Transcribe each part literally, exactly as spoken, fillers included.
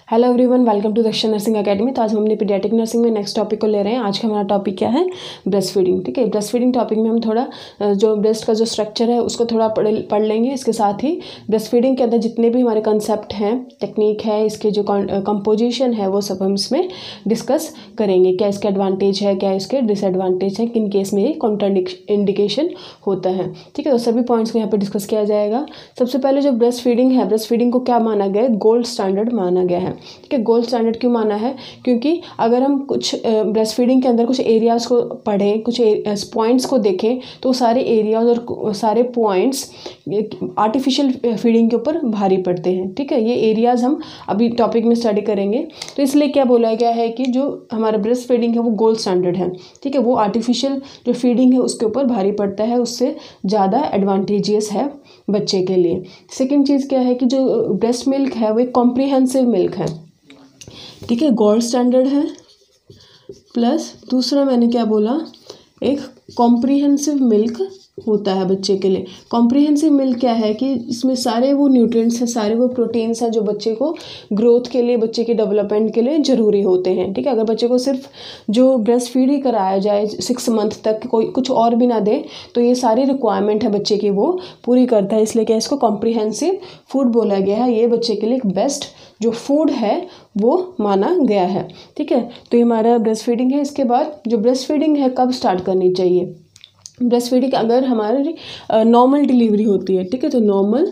Hello everyone, welcome to Dakshin nursing academy. तो आज हम अपनी पीडियाट्रिक नर्सिंग में नेक्स्ट टॉपिक को ले रहे हैं। आज का हमारा टॉपिक क्या है? Breast feeding. ठीक है, ब्रेस्ट फीडिंग टॉपिक में हम थोड़ा जो ब्रेस्ट का जो स्ट्रक्चर है उसको थोड़ा पढ़ पढ़ लेंगे। इसके साथ ही ब्रेस्ट फीडिंग के अंदर जितने भी हमारे कंसेप्ट हैं, टेक्निक है, इसके जो कंपोजिशन है, वो सब हम इसमें डिस्कस करेंगे। क्या इसके एडवांटेज है, क्या इसके डिसएडवांटेज है, किन केस में ये कॉन्ट्राइंडिकेशन होता है। ठीक है, तो सभी पॉइंट्स को यहाँ पर डिस्कस किया जाएगा। सबसे पहले जो ब्रेस्ट फीडिंग है, ब्रेस्ट फीडिंग को क्या माना गया है? गोल्ड स्टैंडर्ड माना गया है। ठीक है, गोल्ड स्टैंडर्ड क्यों माना है? क्योंकि अगर हम कुछ ब्रेस्ट फीडिंग के अंदर कुछ एरियाज़ को पढ़ें, कुछ पॉइंट्स को देखें, तो सारे एरियाज और सारे पॉइंट्स आर्टिफिशियल फीडिंग के ऊपर भारी पड़ते हैं। ठीक है, ये एरियाज़ हम अभी टॉपिक में स्टडी करेंगे। तो इसलिए क्या बोला गया है कि जो हमारा ब्रेस्ट फीडिंग है वो गोल्ड स्टैंडर्ड है। ठीक है, वो आर्टिफिशियल जो फीडिंग है उसके ऊपर भारी पड़ता है, उससे ज़्यादा एडवांटेजियस है बच्चे के लिए। सेकेंड चीज़ क्या है कि जो ब्रेस्ट मिल्क है वो एक कॉम्प्रिहेंसिव मिल्क है। ठीक है, गोल्ड स्टैंडर्ड है, प्लस दूसरा मैंने क्या बोला, एक कॉम्प्रिहेंसिव मिल्क होता है बच्चे के लिए। कॉम्प्रिहेंसिव मिल्क क्या है कि इसमें सारे वो न्यूट्रिएंट्स हैं, सारे वो प्रोटीन्स हैं जो बच्चे को ग्रोथ के लिए, बच्चे के डेवलपमेंट के लिए ज़रूरी होते हैं। ठीक है, अगर बच्चे को सिर्फ जो ब्रेस्ट फीड ही कराया जाए सिक्स मंथ तक, कोई कुछ और भी ना दे, तो ये सारी रिक्वायरमेंट है बच्चे की वो पूरी करता है। इसलिए क्या इसको कॉम्प्रिहेंसिव फूड बोला गया है। ये बच्चे के लिए एक बेस्ट जो फूड है वो माना गया है। ठीक है, तो ये हमारा ब्रेस्ट फीडिंग है। इसके बाद जो ब्रेस्ट फीडिंग है कब स्टार्ट करनी चाहिए? ब्रेस्ट फीडिंग अगर हमारी नॉर्मल डिलीवरी होती है, ठीक है, तो नॉर्मल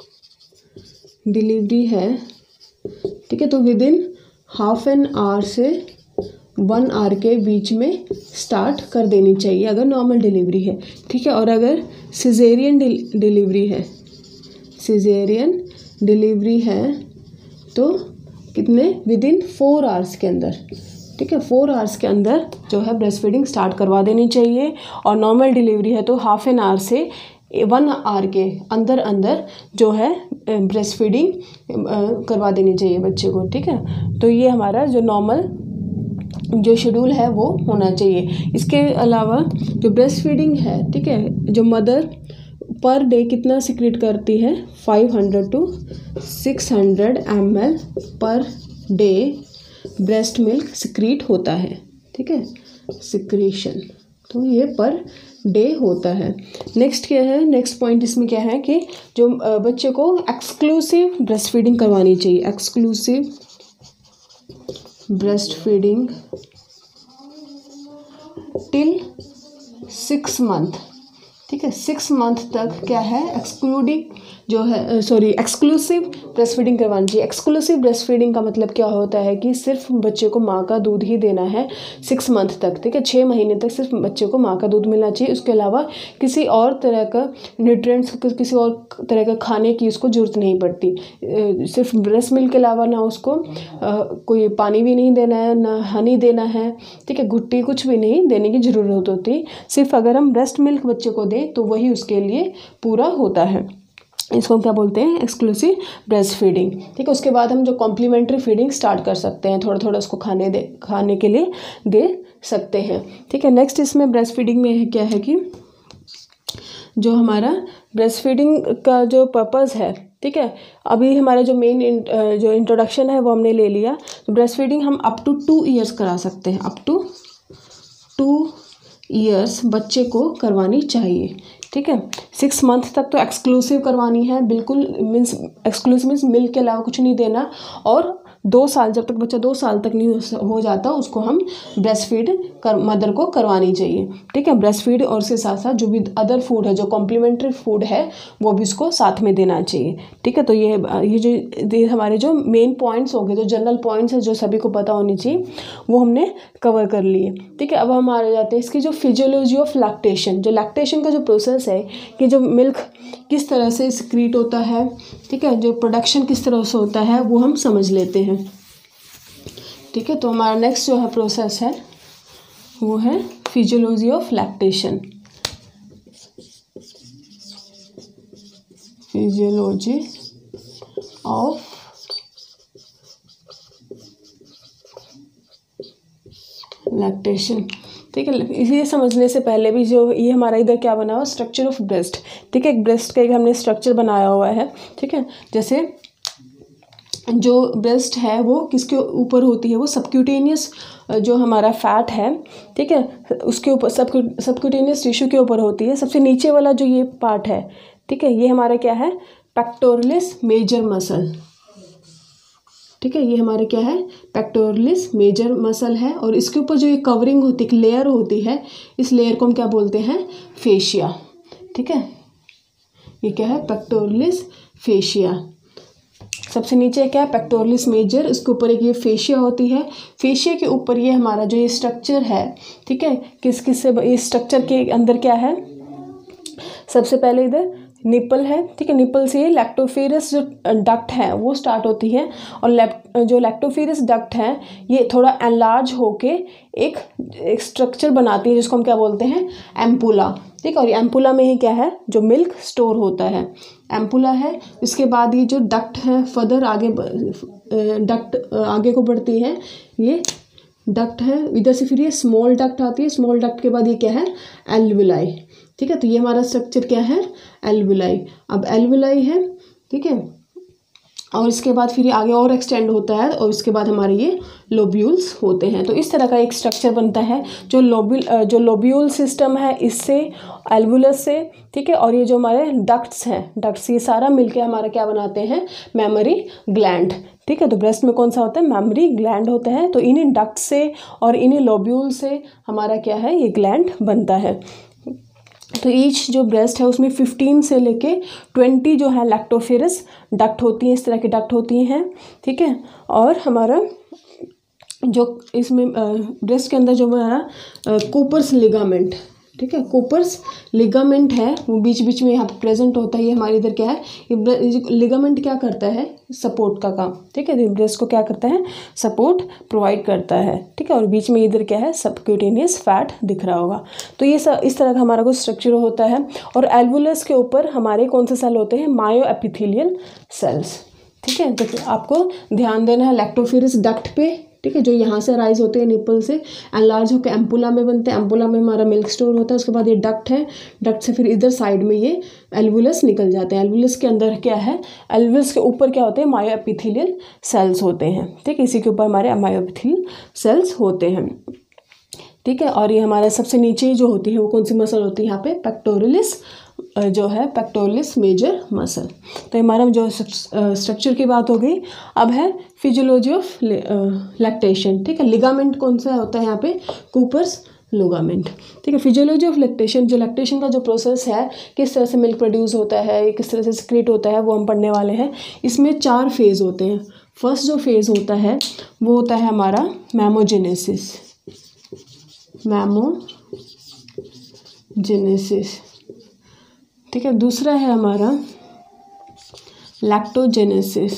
डिलीवरी है, ठीक है, तो within half an hour से वन आवर के बीच में स्टार्ट कर देनी चाहिए अगर नॉर्मल डिलीवरी है। ठीक है, और अगर सिजेरियन डिलीवरी है, सिजेरियन डिलीवरी है तो कितने? विद इन फोर आवर्स के अंदर। ठीक है, फोर आवर्स के अंदर जो है ब्रेस्ट फीडिंग स्टार्ट करवा देनी चाहिए। और नॉर्मल डिलीवरी है तो हाफ एन आवर से वन आवर के अंदर अंदर जो है ब्रेस्ट फीडिंग करवा देनी चाहिए बच्चे को। ठीक है, तो ये हमारा जो नॉर्मल जो शेड्यूल है वो होना चाहिए। इसके अलावा जो ब्रेस्ट फीडिंग है, ठीक है, जो मदर पर डे कितना सिक्रीट करती है? Five hundred to six hundred M L per day breast milk secrete होता है। ठीक है, सिक्रीशन, तो ये पर डे होता है। नेक्स्ट क्या है? नेक्स्ट पॉइंट इसमें क्या है कि जो बच्चे को एक्सक्लूसिव ब्रेस्ट फीडिंग करवानी चाहिए। Exclusive breast feeding till six month. ठीक है, सिक्स मंथ तक क्या है? एक्सक्लूडिंग जो है सॉरी एक्सक्लूसिव ब्रेस्ट फीडिंग करवानी चाहिए। एक्सक्लूसिव ब्रेस्ट फीडिंग का मतलब क्या होता है कि सिर्फ बच्चे को माँ का दूध ही देना है सिक्स मंथ तक। ठीक है, छः महीने तक सिर्फ बच्चे को माँ का दूध मिलना चाहिए। उसके अलावा किसी और तरह का न्यूट्रिएंट्स, किसी और तरह का खाने की उसको ज़रूरत नहीं पड़ती। सिर्फ ब्रेस्ट मिल्क के अलावा ना उसको आ, कोई पानी भी नहीं देना है, ना हनी देना है। ठीक है, घुट्टी कुछ भी नहीं देने की ज़रूरत होती। सिर्फ अगर हम ब्रेस्ट मिल्क बच्चे को दें तो वही उसके लिए पूरा होता है। इसको क्या बोलते हैं? Exclusive breast feeding. ठीक है, उसके बाद हम जो कॉम्प्लीमेंट्री फीडिंग स्टार्ट कर सकते हैं, थोड़ा थोड़ा उसको खाने दे खाने के लिए दे सकते हैं। ठीक है, नेक्स्ट इसमें ब्रेस्ट फीडिंग में क्या है कि जो हमारा ब्रेस्ट फीडिंग का जो पर्पज़ है, ठीक है, अभी हमारा जो मेन जो इंट्रोडक्शन है वो हमने ले लिया। तो ब्रेस्ट फीडिंग हम अप टू टू ईयर्स करा सकते हैं। अप टू टू ईयर्स बच्चे को करवानी चाहिए। ठीक है, सिक्स मंथ तक तो एक्सक्लूसिव करवानी है, बिल्कुल मीन्स एक्सक्लूसिव मीन्स मिल्क के अलावा कुछ नहीं देना। और दो साल, जब तक बच्चा दो साल तक नहीं हो जाता उसको हम ब्रेस्ट फीड कर मदर को करवानी चाहिए। ठीक है, ब्रेस्ट फीड और उसके साथ साथ जो भी अदर फूड है, जो कॉम्प्लीमेंट्री फूड है, वो भी उसको साथ में देना चाहिए। ठीक है, तो ये ये जो ये हमारे जो मेन पॉइंट्स हो गए, जो जनरल पॉइंट्स हैं जो सभी को पता होनी चाहिए, वो हमने कवर कर लिए। ठीक है, अब हम आ जाते हैं इसकी जो फिजियोलॉजी ऑफ लैक्टेशन। जो लैक्टेशन का जो प्रोसेस है कि जो मिल्क किस तरह से सिक्रीट होता है, ठीक है, जो प्रोडक्शन किस तरह से होता है, वो हम समझ लेते हैं। ठीक है, तो हमारा नेक्स्ट जो है प्रोसेस है वो है physiology of lactation. Physiology of lactation. ठीक है, इसे समझने से पहले भी जो ये हमारा इधर क्या बना हुआ, स्ट्रक्चर ऑफ ब्रेस्ट। ठीक है, एक ब्रेस्ट का एक हमने स्ट्रक्चर बनाया हुआ है। ठीक है, जैसे जो ब्रेस्ट है वो किसके ऊपर होती है, वो सबक्यूटेनियस जो हमारा फैट है, ठीक है, उसके ऊपर सब सबक्यूटेनियस टिश्यू के ऊपर होती है। सबसे नीचे वाला जो ये पार्ट है, ठीक है, ये हमारा क्या है, पेक्टोरलिस मेजर मसल, ठीक है, ये हमारे क्या है, पेक्टोरलिस मेजर मसल है। और इसके ऊपर जो ये कवरिंग होती है, लेयर होती है, इस लेयर को हम क्या बोलते हैं, फेशिया, ठीक है, ये क्या है, पेक्टोरलिस फेशिया। सबसे नीचे क्या है, पेक्टोरलिस मेजर, इसके ऊपर एक ये फेशिया होती है। फेशिया के ऊपर ये हमारा जो ये स्ट्रक्चर है, ठीक है, किस किस से, इस स्ट्रक्चर के अंदर क्या है, सबसे पहले इधर निपल है, ठीक है, निपल से लैक्टोफेरस जो डक्ट है वो स्टार्ट होती है। और लैप जो लैक्टोफेरस डक्ट है ये थोड़ा एनलार्ज होके एक एक स्ट्रक्चर बनाती है जिसको हम क्या बोलते हैं, एम्पुला, ठीक है। और एम्पुला में ही क्या है, जो मिल्क स्टोर होता है, एम्पुला है। इसके बाद ये जो डक्ट है फर्दर आगे डक्ट आगे को बढ़ती है, ये डक्ट है, इधर से फिर ये स्मॉल डक्ट आती है, स्मॉल डक्ट के बाद ये क्या है, एल्वुलाई, ठीक है। तो ये हमारा स्ट्रक्चर क्या है, एल्वुलाई। अब एल्वुलाई है, ठीक है, और इसके बाद फिर ये आगे और एक्सटेंड होता है और इसके बाद हमारे ये लोब्यूल्स होते हैं। तो इस तरह का एक स्ट्रक्चर बनता है जो लोब्यूल जो लोब्यूल सिस्टम है इससे, एल्वुलस से, ठीक है। और ये जो हमारे डक्ट्स हैं, डक्ट्स ये सारा मिलके हमारा क्या बनाते हैं, मेमोरी ग्लैंड, ठीक है। तो ब्रेस्ट में कौन सा होता है, मेमोरी ग्लैंड होता है। तो इन्हीं डक्ट से और इन्हीं लोब्यूल से हमारा क्या है, ये ग्लैंड बनता है। तो ईच जो ब्रेस्ट है उसमें फिफ्टीन से लेके ट्वेंटी जो है लैक्टोफेरस डक्ट होती हैं, इस तरह की डक्ट होती हैं, ठीक है। और हमारा जो इसमें ब्रेस्ट के अंदर जो हमारा कूपर्स लिगामेंट, ठीक है, कूपर्स लिगामेंट है वो बीच बीच में यहाँ पे प्रेजेंट होता है। ये हमारे इधर क्या है, ये लिगामेंट क्या करता है, सपोर्ट का काम, ठीक है। ब्रेस्ट को क्या करता है, सपोर्ट प्रोवाइड करता है, ठीक है। और बीच में इधर क्या है, सबक्यूटेनियस फैट दिख रहा होगा। तो ये सब इस तरह का हमारा कुछ स्ट्रक्चर होता है। और एल्वुलस के ऊपर हमारे कौन से सेल होते हैं, मायो एपिथेलियल सेल्स, ठीक है। तो आपको ध्यान देना है लैक्टोफेरस डक्ट पे, ठीक है, जो यहाँ से राइज होते हैं निपल से, एनलार्ज होकर एम्पुला में बनते हैं, एम्पुला में हमारा मिल्क स्टोर होता है। उसके बाद ये डक्ट है, डक्ट से फिर इधर साइड में ये एल्वुलस निकल जाते हैं। एल्वुलस के अंदर क्या है, एल्वुलस के ऊपर क्या होते हैं, मायो एपिथेलियल सेल्स होते हैं, ठीक है। इसी के ऊपर हमारे मायो एपिथेलियल सेल्स होते हैं, ठीक है। और ये हमारे सबसे नीचे जो होती है वो कौन सी मसल होती है, यहाँ पे पेक्टोरलिस जो है, पेक्टोरलिस मेजर मसल। तो हमारा जो स्ट्रक्चर की बात हो गई। अब है फिजियोलॉजी ऑफ लैक्टेशन, ठीक है। लिगामेंट कौन सा होता है यहाँ पे, कूपर्स लिगामेंट, ठीक है। फिजियोलॉजी ऑफ लैक्टेशन, जो लैक्टेशन का जो प्रोसेस है, किस तरह से मिल्क प्रोड्यूस होता है, किस तरह से सिक्रीट होता है, वो हम पढ़ने वाले हैं। इसमें चार फेज़ होते हैं। फर्स्ट जो फेज़ होता है वो होता है हमारा मैमोजेनेसिस, मैमोजेनेसिस, ठीक है। दूसरा है हमारा लैक्टोजेनेसिस,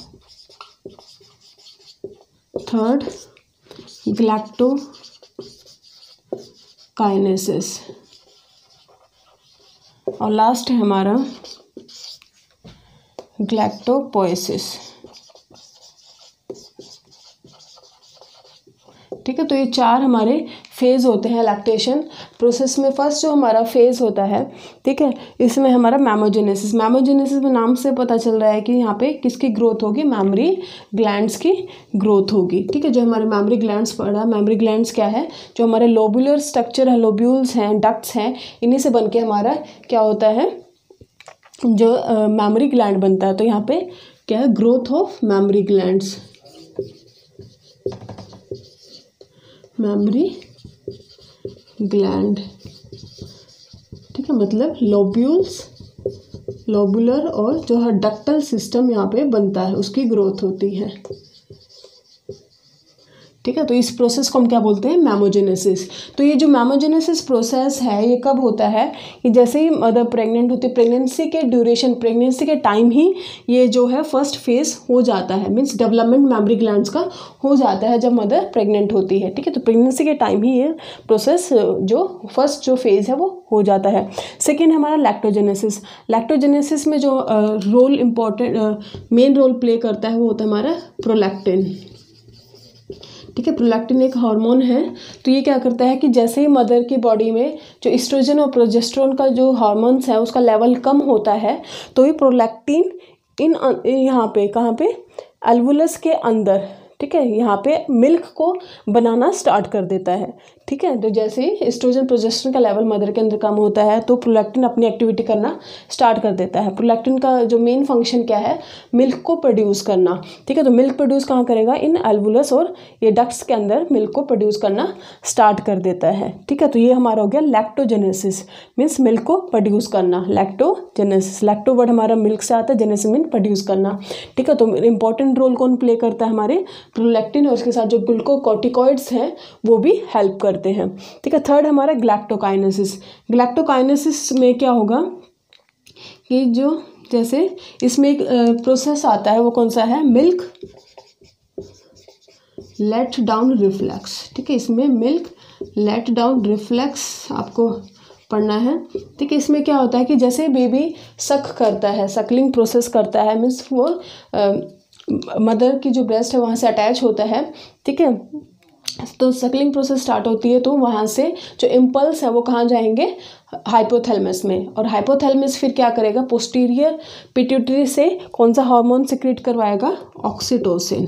थर्ड ग्लैक्टोकाइनेसिस, और लास्ट है हमारा ग्लैक्टोपोएसिस, ठीक है। तो ये चार हमारे फेज़ होते हैं लैक्टेशन प्रोसेस में। फर्स्ट जो हमारा फेज़ होता है, ठीक है, इसमें हमारा मैमोजेनेसिस, मैमोजेनेसिस में नाम से पता चल रहा है कि यहाँ पे किसकी ग्रोथ होगी, मेमोरी ग्लैंड्स की ग्रोथ होगी, ठीक है। जो हमारे मेमोरी ग्लैंड्स पढ़ा, मेमोरी ग्लैंड्स क्या है, जो हमारे लोबुलर स्ट्रक्चर है, लोब्यूल्स हैं, डक्ट्स हैं, इन्हीं से बन के हमारा क्या होता है, जो मेमोरी ग्लैंड बनता है। तो यहाँ पे क्या है, growth of mammary glands, mammary gland, ठीक है, मतलब लोब्यूल्स, लोबुलर और जो है डक्टल सिस्टम यहाँ पे बनता है, उसकी ग्रोथ होती है, ठीक है। तो इस प्रोसेस को हम क्या बोलते हैं, मैमोजेनेसिस। तो ये जो मैमोजेनेसिस प्रोसेस है ये कब होता है, कि जैसे ही मदर प्रेग्नेंट होती है, प्रेगनेंसी के ड्यूरेशन, प्रेगनेंसी के टाइम ही ये जो है फर्स्ट फेज हो जाता है, मीन्स डेवलपमेंट मेमोरी ग्लैंड्स का हो जाता है जब मदर प्रेग्नेंट होती है, ठीक है। तो प्रेगनेंसी के टाइम ही ये प्रोसेस जो फर्स्ट जो फेज़ है वो हो जाता है। सेकेंड हमारा लैक्टोजेनेसिस, लैक्टोजेनेसिस में जो role important main role play करता है वो होता है हमारा प्रोलैक्टिन, ठीक है। प्रोलैक्टिन एक हार्मोन है। तो ये क्या करता है कि जैसे ही मदर की बॉडी में जो एस्ट्रोजन और प्रोजेस्टेरोन का जो हार्मोन्स है उसका लेवल कम होता है, तो ये प्रोलैक्टिन इन यहाँ पे कहाँ पे एल्वुलस के अंदर, ठीक है, यहाँ पे मिल्क को बनाना स्टार्ट कर देता है, ठीक है। तो जैसे ही एस्ट्रोजन प्रोजेस्टेरोन का लेवल मदर के अंदर कम होता है तो प्रोलैक्टिन अपनी एक्टिविटी करना स्टार्ट कर देता है। प्रोलैक्टिन का जो मेन फंक्शन क्या है, मिल्क को प्रोड्यूस करना, ठीक है। तो मिल्क प्रोड्यूस कहाँ करेगा, इन एल्वुलस और ये डक्ट्स के अंदर मिल्क को प्रोड्यूस करना स्टार्ट कर देता है, ठीक है। तो ये हमारा हो गया लैक्टोजेनेसिस, मीन्स मिल्क को प्रोड्यूस करना, लैक्टोजेनेसिस। लैक्टो वर्ड हमारा मिल्क से आता है, जेनेसिस मीन प्रोड्यूस करना, ठीक है। तो इंपॉर्टेंट रोल कौन प्ले करता है, हमारे प्रोलैक्टिन, और उसके साथ जो ग्लूकोकॉर्टिकॉइड्स हैं वो भी हेल्प करते हैं, ठीक है। थर्ड हमारा ग्लैक्टोकाइनेसिस। ग्लैक्टोकाइनेसिस में क्या होगा कि जो जैसे इसमें एक प्रोसेस आता है, वो कौन सा है, मिल्क लेट डाउन रिफ्लेक्स, ठीक है। इसमें मिल्क लेट डाउन रिफ्लेक्स आपको पढ़ना है, ठीक है। इसमें क्या होता है कि जैसे बेबी सक करता है, सकलिंग प्रोसेस करता है, मीन्स वो मदर की जो ब्रेस्ट है वहाँ से अटैच होता है, ठीक है। तो सकलिंग प्रोसेस स्टार्ट होती है तो वहाँ से जो इम्पल्स है वो कहाँ जाएंगे, हाइपोथैलेमस में, और हाइपोथैलेमस फिर क्या करेगा, पोस्टीरियर पिट्यूटरी से कौन सा हार्मोन सिक्रीट करवाएगा, ऑक्सीटोसिन,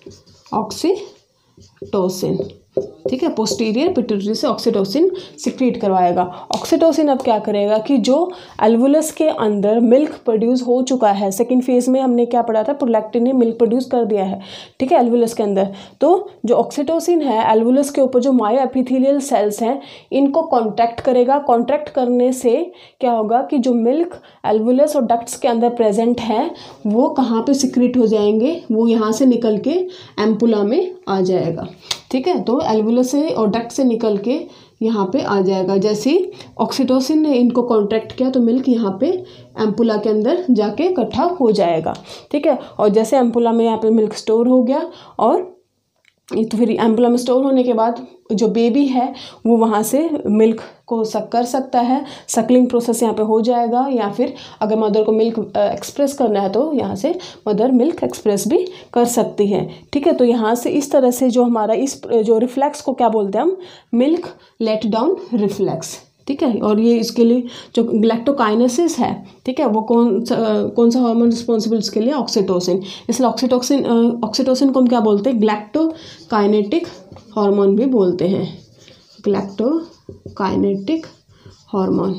ऑक्सीटोसिन, ठीक है। पोस्टीरियर पिट्यूटरी से ऑक्सीटोसिन सिक्रीट करवाएगा। ऑक्सीटोसिन अब क्या करेगा कि जो एल्वुलस के अंदर मिल्क प्रोड्यूस हो चुका है, सेकंड फेज में हमने क्या पढ़ा था, प्रोलैक्टिन ने मिल्क प्रोड्यूस कर दिया है, ठीक है, एल्वुलस के अंदर। तो जो ऑक्सीटोसिन है एल्वुलस के ऊपर जो मायो एपिथेलियल सेल्स हैं इनको कॉन्ट्रैक्ट करेगा। कॉन्ट्रैक्ट करने से क्या होगा कि जो मिल्क एल्वुलस और डक्ट्स के अंदर प्रेजेंट है वो कहाँ पे सिक्रीट हो जाएंगे, वो यहाँ से निकल के एम्पुला में आ जाएगा, ठीक है। तो एल्वुलस से और डक्ट से निकल के यहाँ पे आ जाएगा। जैसे ही ऑक्सीटोसिन ने इनको कॉन्ट्रैक्ट किया तो मिल्क यहाँ पे एम्पुला के अंदर जाके इकट्ठा हो जाएगा, ठीक है। और जैसे एम्पुला में यहाँ पे मिल्क स्टोर हो गया, और तो फिर एम्पुला में स्टोर होने के बाद जो बेबी है वो वहाँ से मिल्क को सक कर सकता है, सकलिंग प्रोसेस यहाँ पे हो जाएगा, या फिर अगर मदर को मिल्क एक्सप्रेस करना है तो यहाँ से मदर मिल्क एक्सप्रेस भी कर सकती है, ठीक है। तो यहाँ से इस तरह से जो हमारा इस जो रिफ्लेक्स को क्या बोलते हैं हम, मिल्क लेट डाउन रिफ्लेक्स, ठीक है। और ये इसके लिए जो ग्लैक्टोकाइनेसिस है, ठीक है, वो कौन सा कौन सा हार्मोन रिस्पॉन्सिबल इसके लिए, ऑक्सीटोसिन। इसलिए ऑक्सीटोसिन ऑक्सीटोसिन को हम क्या बोलते हैं, ग्लैक्टोकाइनेटिक हार्मोन भी बोलते हैं, ग्लैक्टोकाइनेटिक हार्मोन,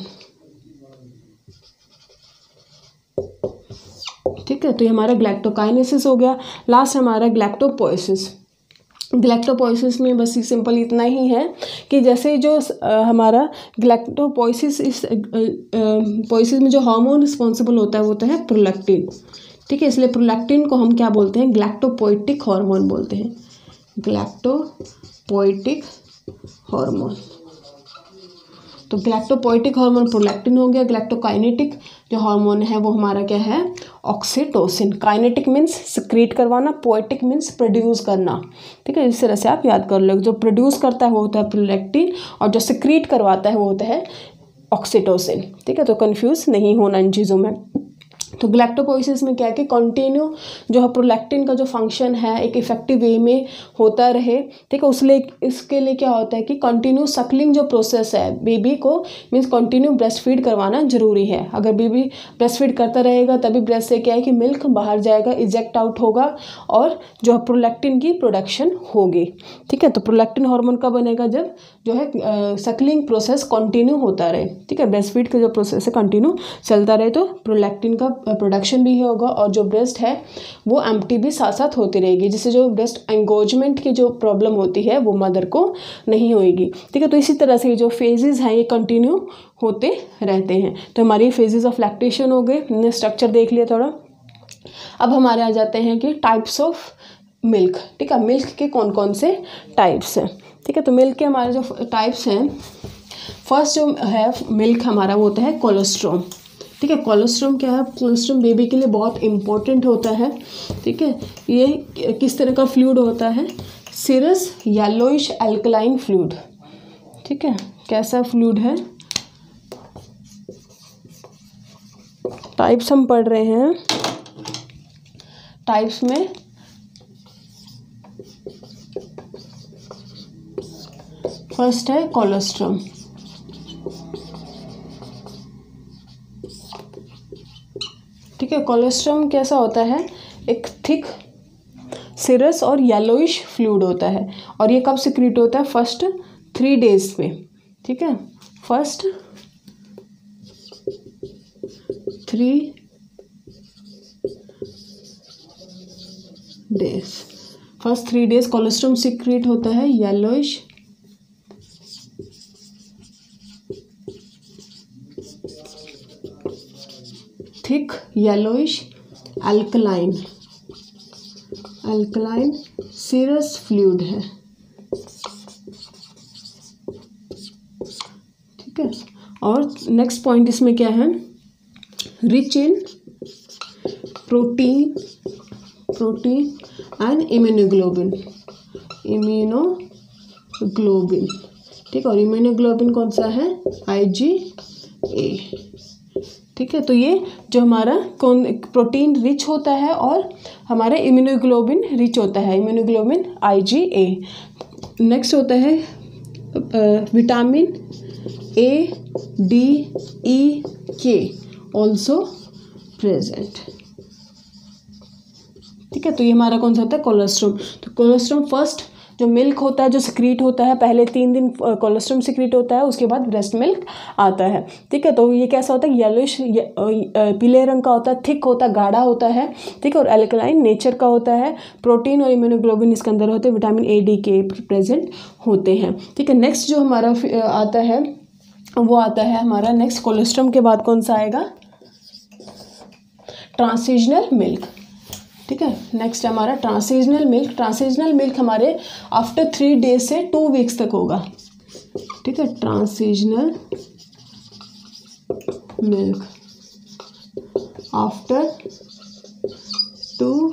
ठीक है। तो ये हमारा ग्लैक्टोकाइनेसिस हो गया। लास्ट हमारा ग्लैक्टोपोएसिस। ग्लैक्टोपोएसिस में बस सिंपल इतना ही है कि जैसे जो आ, हमारा ग्लैक्टोपोएसिस इस पोएसिस में जो हार्मोन रिस्पॉन्सिबल होता है वो होता है प्रोलैक्टिन, ठीक है। इसलिए प्रोलैक्टिन को हम क्या बोलते हैं, ग्लैक्टोपोएटिक हार्मोन बोलते हैं, ग्लैक्टोपोएटिक हार्मोन। तो ग्लैक्टोपोएटिक हार्मोन प्रोलैक्टिन हो गया। ग्लैक्टोकाइनेटिक जो हार्मोन है वो हमारा क्या है, ऑक्सीटोसिन। काइनेटिक मीन्स सिक्रीट करवाना, पोएटिक मीन्स प्रोड्यूस करना, ठीक है। इस तरह से आप याद कर लो, जो प्रोड्यूस करता है वो होता है प्रोलैक्टिन, और जो सिक्रीट करवाता है वो होता है ऑक्सीटोसिन, ठीक है। तो कंफ्यूज नहीं होना इन चीज़ों में। तो ग्लैक्टोपोएसिस में क्या है कि कंटिन्यू जो है प्रोलैक्टिन का जो फंक्शन है एक इफेक्टिव वे में होता रहे, ठीक है। उसलिए इसके लिए क्या होता है कि कंटिन्यू सकलिंग जो प्रोसेस है बेबी को, मीन्स कंटिन्यू ब्रेस्ट फीड करवाना जरूरी है। अगर बेबी ब्रेस्ट फीड करता रहेगा तभी ब्रेस्ट से क्या है कि मिल्क बाहर जाएगा, इजेक्ट आउट होगा, और जो है प्रोलैक्टिन की प्रोडक्शन होगी, ठीक है। तो प्रोलैक्टिन हार्मोन कब बनेगा, जब जो है सकलिंग प्रोसेस कंटिन्यू होता रहे, ठीक है। ब्रेस्ट फीड का जो प्रोसेस है कंटिन्यू चलता रहे तो प्रोलैक्टिन का प्रोडक्शन भी होगा, और जो ब्रेस्ट है वो एम्प्टी भी साथ साथ होती रहेगी, जिससे जो ब्रेस्ट एंगोजमेंट की जो प्रॉब्लम होती है वो मदर को नहीं होएगी, ठीक है। तो इसी तरह से जो फेजेस हैं ये कंटिन्यू होते रहते हैं। तो हमारी फेजेस ऑफ लैक्टेशन हो गए, हमने स्ट्रक्चर देख लिया थोड़ा। अब हमारे आ जाते हैं कि टाइप्स ऑफ मिल्क, ठीक है। मिल्क के कौन कौन से टाइप्स हैं, ठीक है। तो मिल्क के हमारे जो टाइप्स हैं, फर्स्ट जो है मिल्क हमारा वो होता है कोलोस्ट्रम, ठीक है। कोलोस्ट्रम क्या है, कोलोस्ट्रम बेबी के लिए बहुत इम्पोर्टेंट होता है, ठीक है। ये किस तरह का फ्लूइड होता है, सिरस येलोइश एल्कलाइन फ्लूइड, ठीक है। कैसा फ्लूइड है, टाइप्स हम पढ़ रहे हैं। टाइप्स में फर्स्ट है कोलोस्ट्रम, ठीक है। कोलोस्ट्रम कैसा होता है, एक थिक सिरस और येलोइश फ्लूइड होता है, और ये कब सिक्रीट होता है? फर्स्ट थ्री डेज में, ठीक है, first three days first three days colostrum secrete होता है yellowish thick yellowish alkaline alkaline serous fluid है, ठीक है। और नेक्स्ट पॉइंट इसमें क्या है? Rich in protein protein and immunoglobulin immunoglobulin ठीक है, और इम्यूनोग्लोबिन कौन सा है? आई जी ए, ठीक है। तो ये जो हमारा कौन प्रोटीन रिच होता है और हमारा इम्यूनोग्लोबिन रिच होता है, इम्यूनोग्लोबिन आई जी ए। नेक्स्ट होता है विटामिन ए डी ई के ऑल्सो प्रेजेंट, ठीक है। तो ये हमारा कौन सा होता है? कोलोस्ट्रम। तो कोलोस्ट्रम फर्स्ट जो मिल्क होता है जो सिक्रीट होता है, पहले तीन दिन कोलोस्ट्रम सिक्रीट होता है, उसके बाद ब्रेस्ट मिल्क आता है, ठीक है। तो ये कैसा होता है? येलोइश पीले रंग का होता है, थिक होता है, गाढ़ा होता है, ठीक है, और एल्कलाइन नेचर का होता है। प्रोटीन और इम्यूनोग्लोबिन इसके अंदर होते हैं, vitamin A D K present होते हैं, ठीक है। नेक्स्ट जो हमारा आता है वो आता है हमारा नेक्स्ट कोलोस्ट्रम के बाद कौन सा आएगा? ट्रांसिशनल मिल्क, ठीक है। नेक्स्ट हमारा ट्रांसिशनल मिल्क। ट्रांसिशनल मिल्क हमारे आफ्टर थ्री डेज से टू वीक्स तक होगा, ठीक है। Transitional milk after two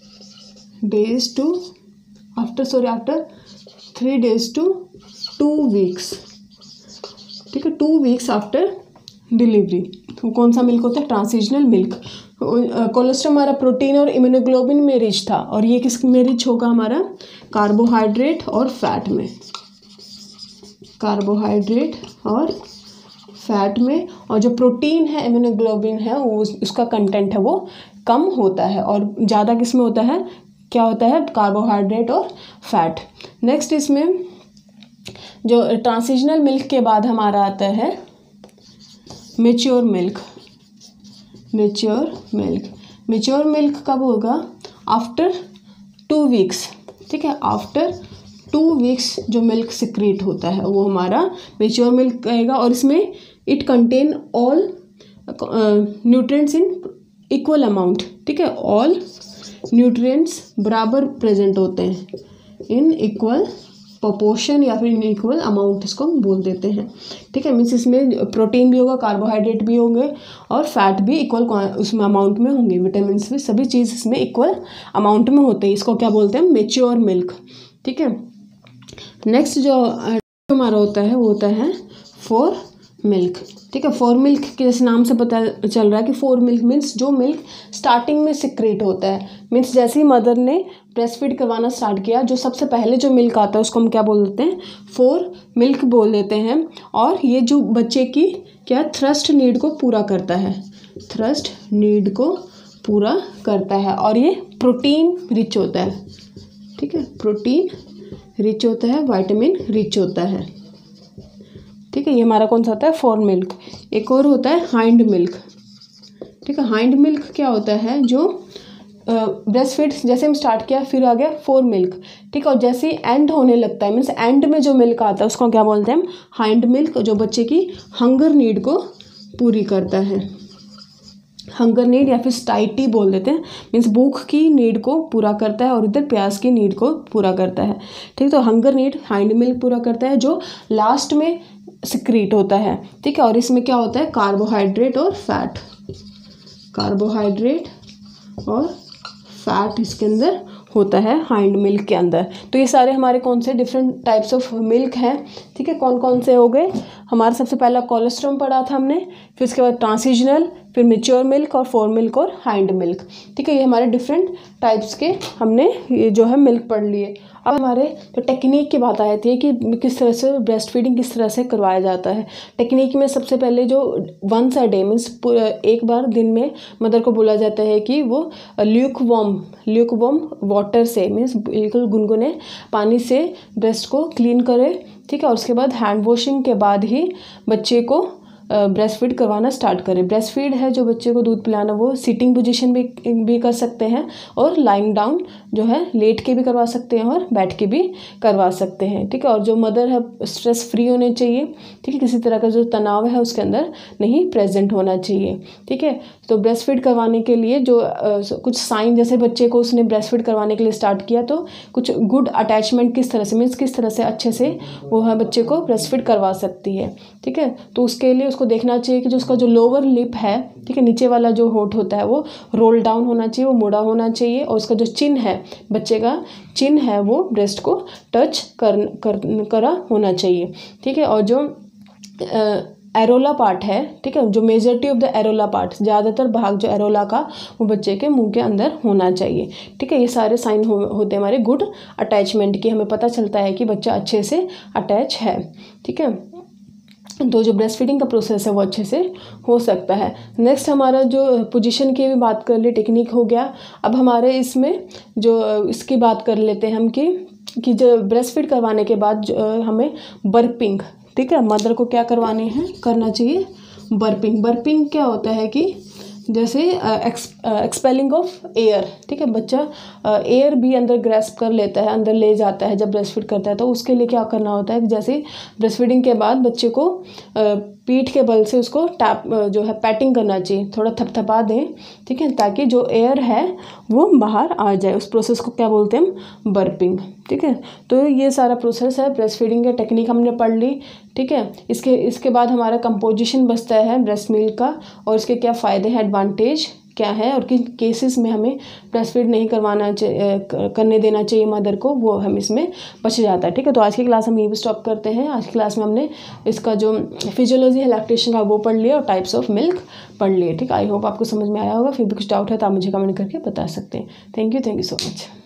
days to after sorry after three days to two weeks, ठीक है, टू वीक्स आफ्टर डिलीवरी। तो कौन सा मिल्क होता है? Transitional milk. कोलेस्ट्रॉल हमारा प्रोटीन और इम्यूनोग्लोबिन में रिच था, और ये किस में रिच होगा? हमारा कार्बोहाइड्रेट और फैट में, कार्बोहाइड्रेट और फैट में। और जो प्रोटीन है, इम्यूनोग्लोबिन है, वो उसका कंटेंट है वो कम होता है, और ज़्यादा किस में होता है? क्या होता है? कार्बोहाइड्रेट और फैट। नेक्स्ट इसमें जो ट्रांसिशनल मिल्क के बाद हमारा आता है mature milk. Mature milk mature milk कब होगा? आफ्टर टू वीक्स, ठीक है। आफ्टर टू वीक्स जो मिल्क सिक्रीट होता है वो हमारा मैच्योर मिल्क कहेगा, और इसमें it contain all nutrients in equal amount, ठीक है। ऑल न्यूट्रिएंट्स बराबर प्रेजेंट होते हैं, इन इक्वल प्रोपोर्शन या फिर इन इक्वल अमाउंट इसको हम बोल देते हैं, ठीक है। मीन्स इसमें प्रोटीन भी होगा, कार्बोहाइड्रेट भी होंगे, और फैट भी इक्वल उसमें अमाउंट में होंगे, विटामिन भी, सभी चीज़ इसमें इक्वल अमाउंट में होते हैं। इसको क्या बोलते हैं? मैच्योर मिल्क, ठीक है। नेक्स्ट जो हमारा होता है वो होता है फोर मिल्क, ठीक है। फोर मिल्क के जैसे नाम से पता चल रहा है कि फोर मिल्क मीन्स जो मिल्क स्टार्टिंग में सिक्रेट होता है, मीन्स जैसे ही मदर ने ब्रेस्ट फीड करवाना स्टार्ट किया, जो सबसे पहले जो मिल्क आता है उसको हम क्या बोल देते हैं? फोर मिल्क बोल देते हैं। और ये जो बच्चे की क्या थ्रस्ट नीड को पूरा करता है, थ्रस्ट नीड को पूरा करता है, और ये प्रोटीन रिच होता है, ठीक है। प्रोटीन रिच होता है, विटामिन रिच होता है, ठीक है। ये हमारा कौन सा होता है? Fore milk. एक और होता है हाइंड मिल्क, ठीक है। हाइंड मिल्क क्या होता है? जो ब्रेस्ट फीड जैसे हम स्टार्ट किया, फिर आ गया फोर मिल्क, ठीक है। और जैसे एंड होने लगता है, मीन्स एंड में जो मिल्क आता है उसको क्या बोलते हैं? हम हाइंड मिल्क, जो बच्चे की हंगर नीड को पूरी करता है, हंगर नीड या फिर स्टाइटी बोल देते हैं, मीन्स भूख की नीड को पूरा करता है, और इधर प्यास की नीड को पूरा करता है, ठीक। तो हंगर नीड हाइंड मिल्क पूरा करता है, जो लास्ट में सिक्रीट होता है, ठीक है। और इसमें क्या होता है? कार्बोहाइड्रेट और फैट, कार्बोहाइड्रेट और फैट इसके अंदर होता है हाइंड मिल्क के अंदर। तो ये सारे हमारे कौन से डिफरेंट टाइप्स ऑफ मिल्क हैं, ठीक है। कौन कौन से हो गए? हमारा सबसे पहला कोलेस्ट्रॉल पढ़ा था हमने, फिर उसके बाद ट्रांसिशनल, फिर मेच्योर मिल्क और फोर मिल्क और हाइंड मिल्क। ठीक है, ये हमारे डिफरेंट टाइप्स के हमने ये जो है मिल्क पढ़ लिए। अब हमारे तो टेक्निक की बात आती है कि किस तरह से ब्रेस्ट फीडिंग किस तरह से करवाया जाता है। टेक्निक में सबसे पहले जो वंस अ डे मीन्स एक बार दिन में मदर को बोला जाता है कि वो lukewarm lukewarm water से मीन्स बिल्कुल गुनगुने पानी से ब्रेस्ट को क्लीन करे। ठीक है, और उसके बाद हैंड वॉशिंग के बाद ही बच्चे को ब्रेस्ट फीड करवाना स्टार्ट करें। ब्रेस्ट फीड है जो बच्चे को दूध पिलाना, वो सिटिंग पोजीशन भी भी कर सकते हैं और लाइंग डाउन जो है लेट के भी करवा सकते हैं और बैठ के भी करवा सकते हैं। ठीक है, और जो मदर है स्ट्रेस फ्री होने चाहिए। ठीक है, किसी तरह का जो तनाव है उसके अंदर नहीं प्रेजेंट होना चाहिए। ठीक है, तो ब्रेस्ट फीड करवाने के लिए जो आ, कुछ साइन, जैसे बच्चे को उसने ब्रेस्ट फीड करवाने के लिए स्टार्ट किया तो कुछ गुड अटैचमेंट किस तरह से मीन्स किस तरह से अच्छे से वो है बच्चे को ब्रेस्ट फीड करवा सकती है। ठीक है, तो उसके लिए उसको देखना चाहिए कि जो उसका जो लोअर लिप है, ठीक है, नीचे वाला जो होठ होता है वो रोल डाउन होना चाहिए, वो मुड़ा होना चाहिए, और उसका जो चिन है, बच्चे का चिन है वो ब्रेस्ट को टच कर, कर करा होना चाहिए। ठीक है, और जो एरोला पार्ट है, ठीक है, जो majority of the areola part, ज़्यादातर भाग जो एरोला का वो बच्चे के मुंह के अंदर होना चाहिए। ठीक है, ये सारे साइन हो, होते हैं हमारे गुड अटैचमेंट की, हमें पता चलता है कि बच्चा अच्छे से अटैच है। ठीक है, तो जो ब्रेस्ट फीडिंग का प्रोसेस है वो अच्छे से हो सकता है। नेक्स्ट हमारा जो पोजीशन की भी बात कर ले, टेक्निक हो गया। अब हमारे इसमें जो इसकी बात कर लेते हैं हम कि कि जो ब्रेस्ट फीड करवाने के बाद हमें बर्पिंग, ठीक है, मदर को क्या करवाने हैं करना चाहिए बर्पिंग। बर्पिंग क्या होता है कि जैसे एक्सपेलिंग ऑफ एयर। ठीक है, बच्चा एयर भी अंदर ग्रैस्प कर लेता है, अंदर ले जाता है जब ब्रेस्ट फीड करता है, तो उसके लिए क्या करना होता है कि जैसे ब्रेस्ट फीडिंग के बाद बच्चे को पीठ के बल से उसको टैप जो है पैटिंग करना चाहिए, थोड़ा थपथपा दें। ठीक है, ताकि जो एयर है वो बाहर आ जाए। उस प्रोसेस को क्या बोलते हैं हम बर्पिंग। ठीक है, तो ये सारा प्रोसेस है ब्रेस्ट फीडिंग का, टेक्निक हमने पढ़ ली। ठीक है, इसके इसके बाद हमारा कंपोजिशन बचता है ब्रेस्ट मिल्क का, और इसके क्या फ़ायदे हैं, एडवांटेज क्या है, और किन केसेस में हमें ब्रेस्ट फीड नहीं करवाना करने देना चाहिए मदर को, वो हम इसमें बच जाता है। ठीक है, तो आज की क्लास हम यहीं पे स्टॉप करते हैं। आज की क्लास में हमने इसका जो फिजियोलॉजी है लैक्टेशन का वो पढ़ लिया और टाइप्स ऑफ मिल्क पढ़ लिए। ठीक है, आई होप आपको समझ में आया होगा। फिर भी कुछ डाउट है तो आप मुझे कमेंट करके बता सकते हैं। Thank you thank you so much.